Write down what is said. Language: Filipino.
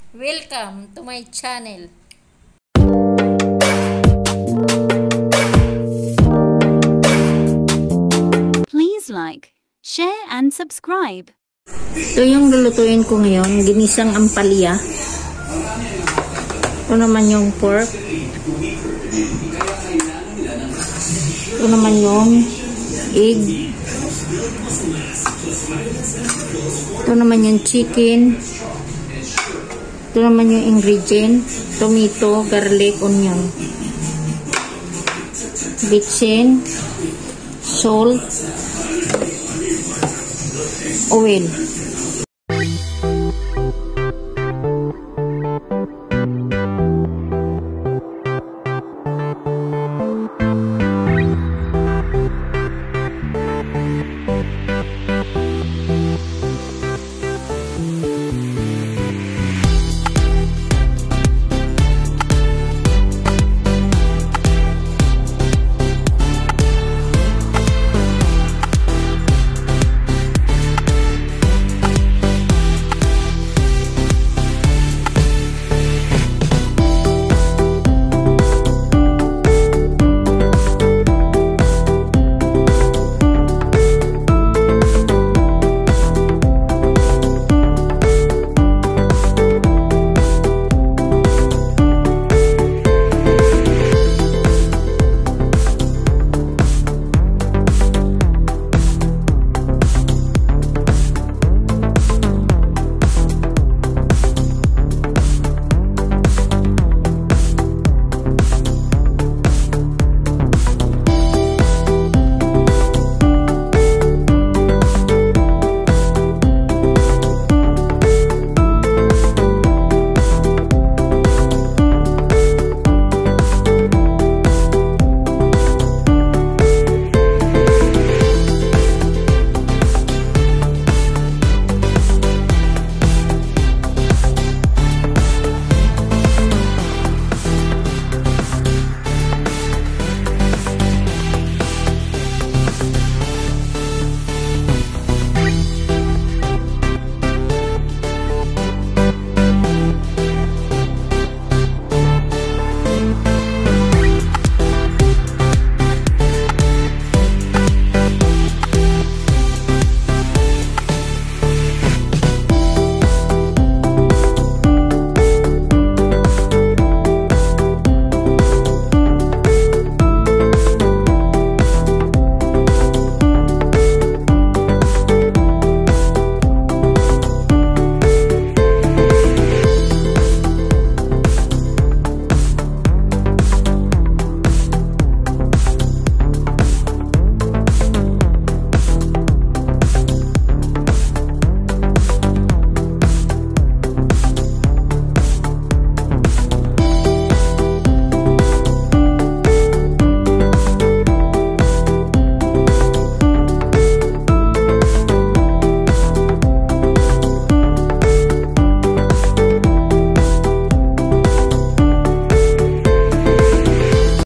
Welcome to my channel. Please like, share, and subscribe. Ito yung lulutuin ko ngayon, ginisang ampalaya. Ito naman yung pork. Ito naman yung egg. Ito naman yung chicken. Ito naman yung ingredient. Tomato, garlic, onion. Bitsin, salt, oil.